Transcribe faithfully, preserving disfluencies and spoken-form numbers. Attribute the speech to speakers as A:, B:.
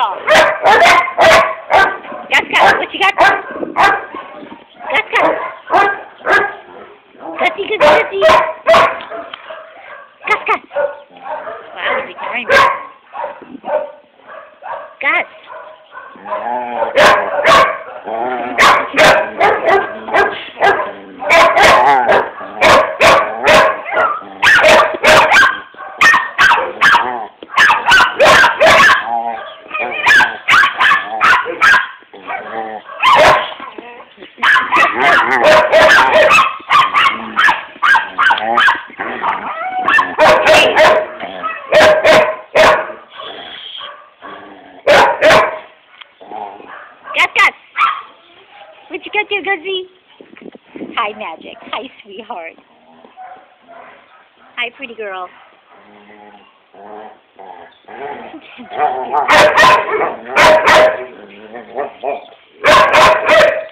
A: girl. Gus Gus, what you got? Gus Gus. Gussie, Gussie, Gussie. Gus Gus. Wow, he's ignoring me. Gus. Gus Gus. What you got there, Gussie? Hi, Magic. Hi, sweetheart. Hi, pretty girl.